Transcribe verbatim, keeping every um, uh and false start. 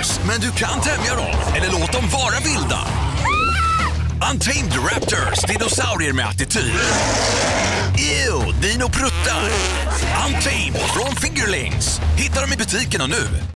Raptors, men du kan tämja dem eller låta dem vara vilda. Untamed Raptors, dinosaurier med attityd. Ew, dino pruttar. Untamed från Fingerlings. Hittar dem i butikerna nu.